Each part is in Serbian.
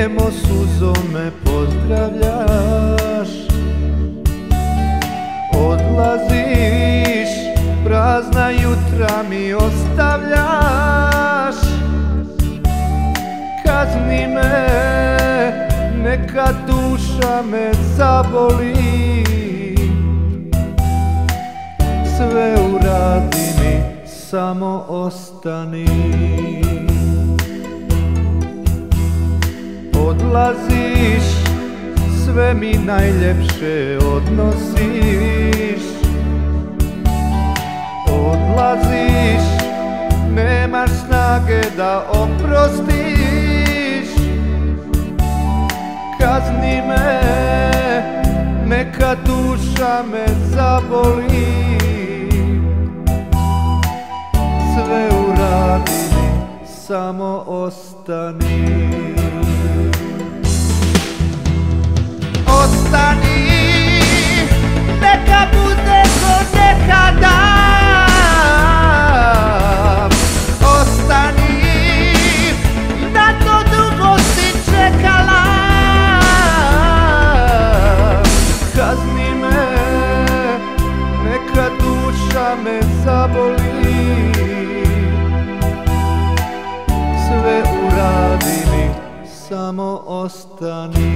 nijemo suzom me pozdravljaš. Odlaziš, prazna jutra mi ostavljaš. Kazni me, neka duša me zaboli. Sve uradi mi, samo ostani. Odlaziš, sve mi najljepše odnosiš. Odlaziš, nemaš snage da oprostiš. Kazni me, neka duša me zaboli. Sve uradi mi, samo ostani. Ostani, neka bude ko nekada. Ostani, na to dugo si čekala. Kazni me, neka duša me zaboli. Sve uradi mi, samo ostani.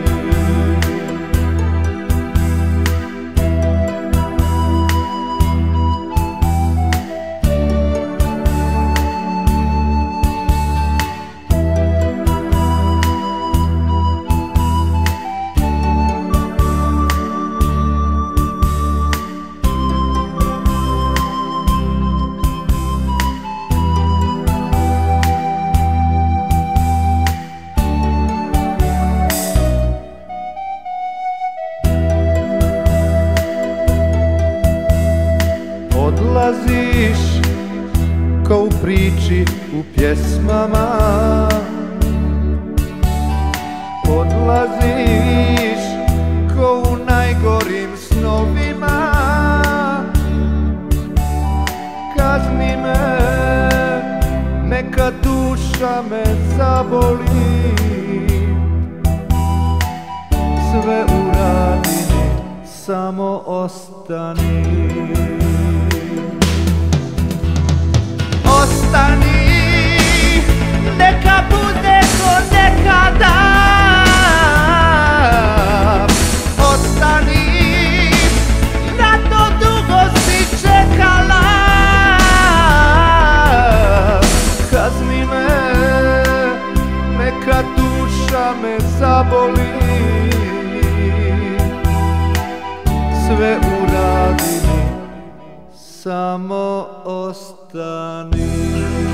Odlaziš, ko u priči u pjesmama. Odlaziš, ko u najgorim snovima. Kazni me, neka duša me zaboli. Sve uradi mi, samo ostani. Ostani, neka bude ko nekada. Ostani, na to dugo si čekala. Kazni me, neka duša me zaboli. Sve uradi mi, samo ostani.